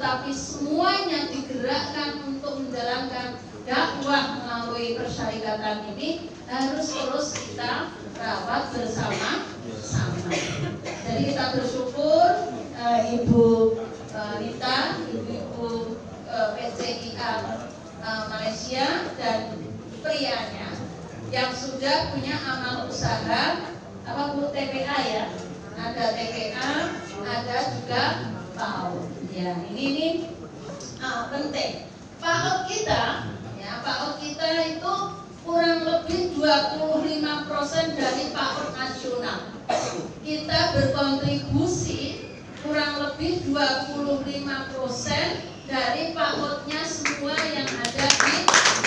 tetapi semuanya digerakkan untuk menjalankan dakwah melalui persyarikatan ini harus terus kita rawat bersama-sama. Jadi kita bersyukur Ibu Rita, Ibu PCIA Malaysia dan prianya yang sudah punya amal usaha Bu TPA ya, ada TPA, ada juga PAUD. Ya, ini penting. PAUD kita, ya PAUD kita itu kurang lebih 25% dari PAUD nasional. Kita berkontribusi kurang lebih 25% dari PAUD-nya semua yang ada di.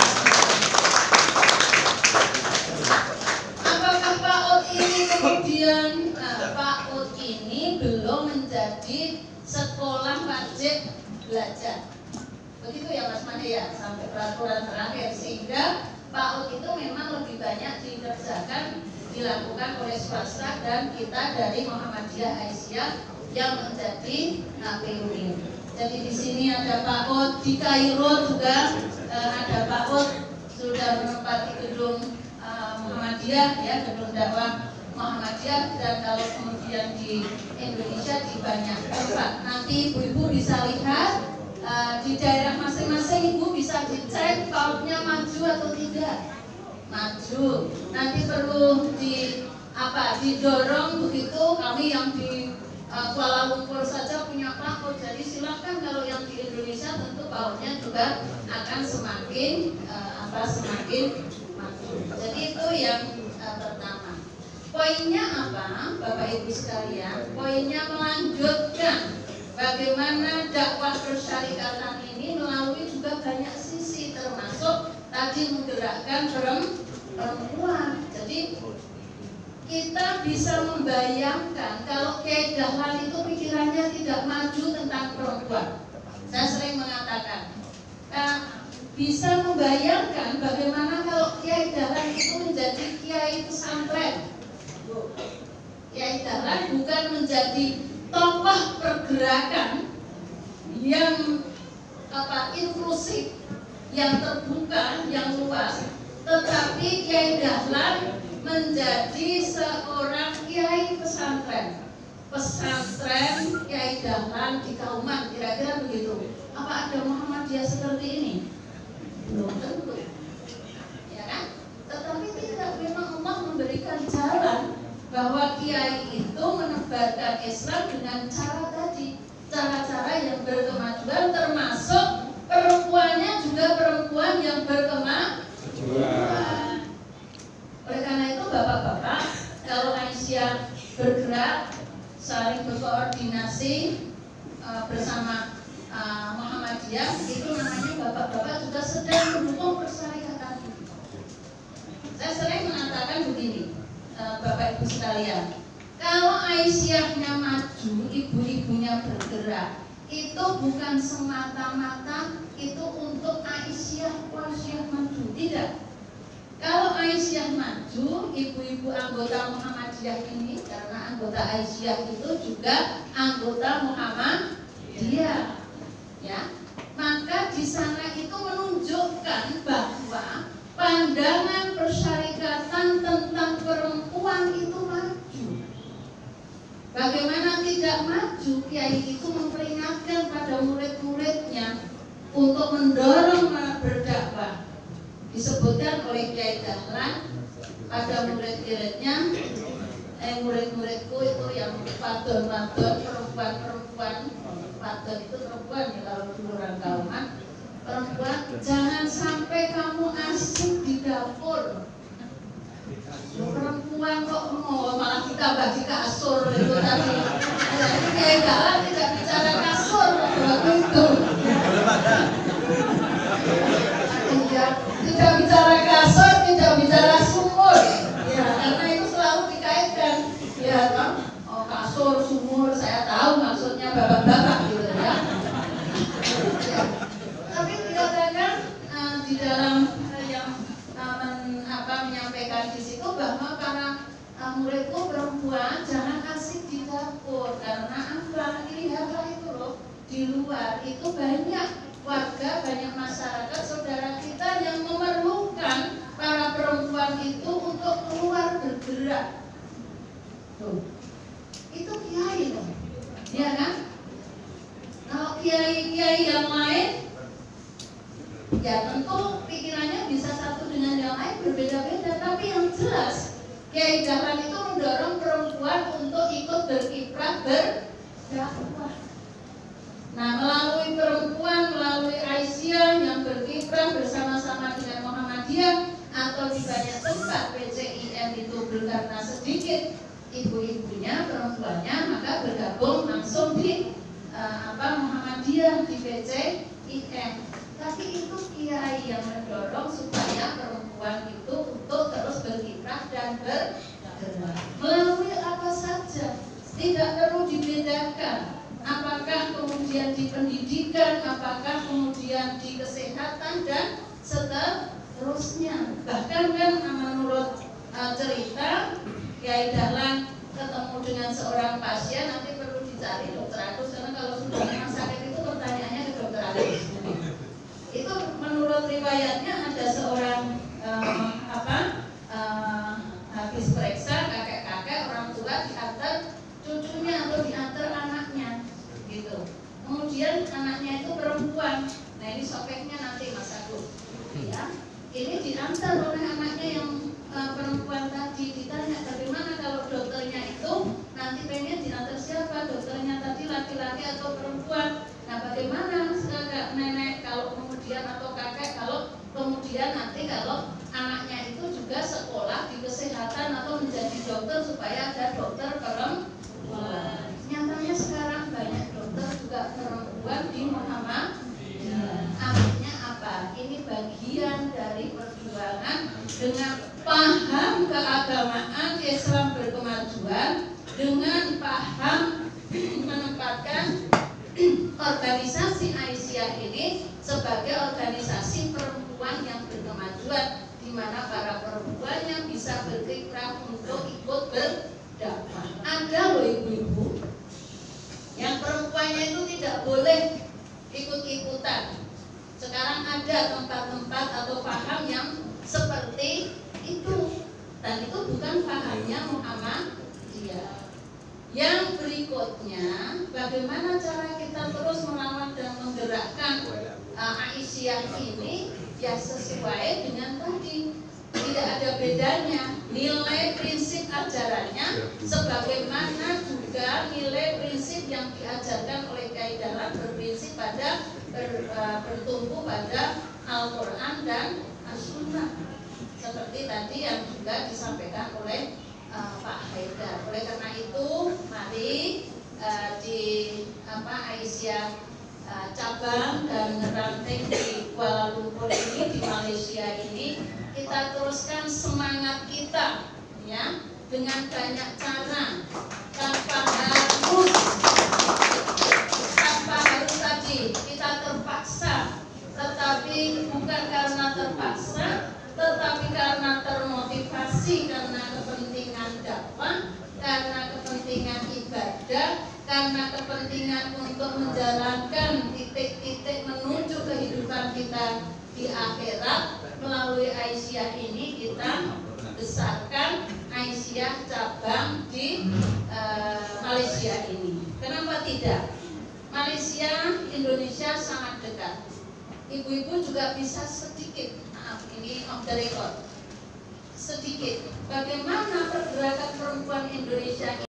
Apakah PAUD ini kemudian PAUD ini belum menjadi sekolah wajib belajar? Begitu ya Mas Made ya, sampai peraturan terakhir, sehingga PAUD itu memang lebih banyak dilakukan oleh swasta dan kita dari Muhammadiyah Aisyah yang menjadi PUI. Jadi di sini ada PAUD, di Kairo juga ada PAUD sudah menempati gedung Muhammadiyah ya, gedung dakwah Muhammadiyah, dan kalau kemudian di Indonesia di banyak tempat. Nanti ibu-ibu bisa lihat di daerah masing-masing, ibu bisa dicek PAUD-nya maju atau tidak. Maju. Nanti perlu didorong begitu. Kami yang di Kuala Lumpur saja punya PAUD, jadi silakan kalau yang di Indonesia tentu PAUD-nya juga akan semakin maju. Jadi itu yang pertama. Poinnya apa, Bapak Ibu sekalian? Poinnya melanjutkan bagaimana dakwah persyarikatan ini melalui juga banyak sisi, termasuk tadi menggerakkan perempuan. Jadi kita bisa membayangkan kalau Kiai Dahlan itu pikirannya tidak maju tentang perempuan. Saya sering mengatakan, bisa membayangkan bagaimana kalau Kiai Dahlan itu menjadi Kiai pesantren. Kiai Dahlan bukan menjadi tokoh pergerakan yang inklusif, yang terbuka, yang luas, tetapi Kiai Dahlan menjadi seorang kiai pesantren. Pesantren Kiai Dahlan di Kauman, kira-kira begitu. Apa ada Muhammadiyah seperti ini? Belum tentu, ya kan? Tetapi tidak, memang Allah memberikan jalan bahwa kiai itu menebarkan Islam dengan cara tadi, cara-cara yang berkemajuan, termasuk perempuannya juga perempuan yang berkemajuan. Oleh karena itu bapak-bapak, kalau Aisyah bergerak saling berkoordinasi bersama Muhammadiyah, itu namanya bapak-bapak juga sedang mendukung persyarikatan. Saya sering mengatakan begini, Bapak Ibu sekalian, kalau Aisyahnya maju, ibu-ibunya bergerak, itu bukan semata-mata itu untuk Aisyah maju, tidak. Kalau Aisyah maju, ibu-ibu anggota Muhammadiyah ini, karena anggota Aisyah itu juga anggota Muhammadiyah, ya, maka di sana itu menunjukkan bahwa pandangan persyarikatan tentang perempuan itu maju. Bagaimana tidak maju? Kiai itu memperingatkan pada murid-muridnya untuk mendorong berdakwah. Disebutkan oleh Kiai Dahlan pada murid-muridnya, murid-muridku itu yang wadon-wadon, perempuan-perempuan, wadon itu perempuan ya kalau dulu orang Kauman, perempuan, jangan sampai kamu asik di dapur. Perempuan kok malah kita bagi kasur itu tadi. Jadi Kiai Dahlan tidak bicara kasur waktu itu. Tidak bicara kasur, tidak bicara sumur, ya, karena itu selalu dikaitkan, ya kan? Oh, kasur, sumur, saya tahu maksudnya bapak-bapak gitu ya. Ya. Tapi dikatakan di dalam yang menyampaikan di situ bahwa para muridku perempuan jangan asik di dapur, karena apa? Lihat luar itu banyak warga, banyak masyarakat, saudara kita yang memerlukan para perempuan itu untuk keluar bergerak. Tuh, itu kiai loh, ya kan? Kalau kiai-kiai yang lain, ya tentu pikirannya bisa satu dengan yang lain berbeda-beda. Tapi yang jelas, Kiai Dahlan itu mendorong perempuan untuk ikut berkiprah berdakwah. Nah, melalui perempuan, melalui Aisyah yang berkiprah bersama-sama dengan Muhammadiyah, atau di banyak tempat PCIM itu karena sedikit ibu-ibunya, perempuannya, maka bergabung langsung di Muhammadiyah di PCIM. Tapi itu kiai yang mendorong supaya perempuan itu untuk terus berkiprah dan bergerak melalui apa saja, tidak perlu dibedakan. Apakah kemudian di pendidikan, apakah kemudian di kesehatan dan seterusnya. Bahkan kan menurut cerita Kiai Dahlan ketemu dengan seorang pasien, nanti perlu dicari dokter Agus, karena kalau sudah rumah sakit itu pertanyaannya ke dokter Agus. Itu menurut riwayatnya ada seorang habis periksa kakek-kakek, orang tua diantar cucunya atau diantar anaknya gitu. Kemudian anaknya itu perempuan. Nah, ini sopeknya nanti Mas Agus. Ya. Ini diantar oleh anaknya yang perempuan tadi, ditanya bagaimana kalau dokternya itu nanti pengen diantar siapa, dokternya tadi laki-laki atau perempuan. Nah, bagaimana nenek kalau kemudian atau kakek kalau kemudian nanti kalau anaknya itu juga sekolah di kesehatan atau menjadi dokter supaya ada dokter perempuan. Nyatanya sekarang banyak dokter juga perempuan di Muhammadiyah. Artinya apa? Ini bagian dari perjuangan dengan paham keagamaan Islam berkemajuan, dengan paham menempatkan organisasi Aisyah ini sebagai organisasi perempuan yang berkemajuan, di mana para perempuan yang bisa berkiprah untuk ikut berdakwah. Ada loh ibu-ibu yang perempuannya itu tidak boleh ikut-ikutan. Sekarang ada tempat-tempat atau paham yang seperti itu, dan itu bukan pahamnya Muhammadiyah. Yang berikutnya, bagaimana cara kita terus melawan dan menggerakkan Aisyah ini, ya sesuai dengan tadi, tidak ada bedanya nilai prinsip ajarannya, sebagaimana juga nilai prinsip yang diajarkan oleh Kiai Dahlan berprinsip pada bertumpu pada Al-Quran dan As-Sunnah, seperti tadi yang juga disampaikan oleh Pak Haidar. Oleh karena itu, mari di Aisyah cabang dan ranting di Kuala Lumpur ini, di Malaysia ini, kita teruskan semangat kita, ya, dengan banyak cara, tanpa harus tadi kita terpaksa, tetapi bukan karena terpaksa, tetapi karena termotivasi, karena kepentingan dakwah, karena kepentingan ibadah, karena kepentingan untuk menjalankan titik-titik menuju kehidupan kita di akhirat. Melalui Aisyah ini kita besarkan Aisyah cabang di Malaysia ini. Kenapa tidak? Malaysia, Indonesia sangat dekat. Ibu-ibu juga bisa sedikit, maaf ini off the record, sedikit bagaimana pergerakan perempuan Indonesia